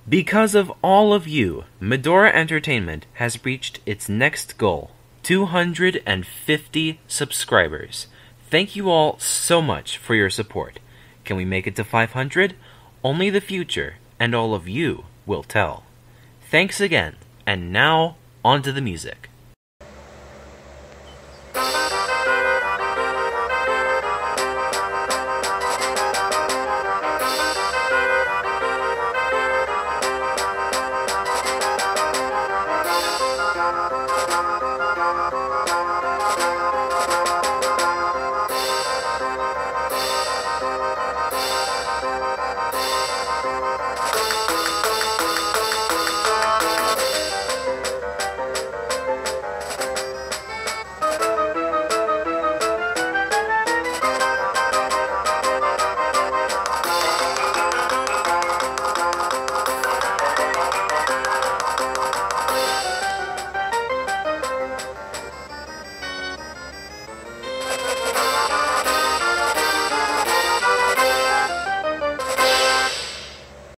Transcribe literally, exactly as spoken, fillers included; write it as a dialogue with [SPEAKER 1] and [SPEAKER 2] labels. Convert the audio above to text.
[SPEAKER 1] Because of all of you, Medora Entertainment has reached its next goal, two hundred fifty subscribers. Thank you all so much for your support. Can we make it to five hundred? Only the future and all of you will tell. Thanks again, and now on to the music.